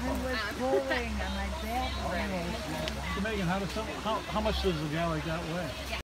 was pulling on my back. So Megan, how much does a guy like that weigh?